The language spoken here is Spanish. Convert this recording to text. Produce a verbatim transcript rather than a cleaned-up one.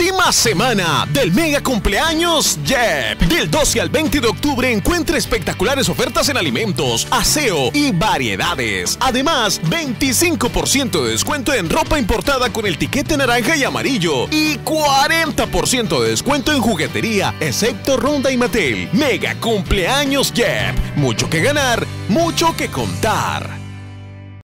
Última semana del mega cumpleaños Jeep. Del doce al veinte de octubre encuentra espectaculares ofertas en alimentos, aseo y variedades. Además, veinticinco por ciento de descuento en ropa importada con el tiquete naranja y amarillo. Y cuarenta por ciento de descuento en juguetería, excepto Ronda y Mattel. Mega cumpleaños Jeep. Mucho que ganar, mucho que contar.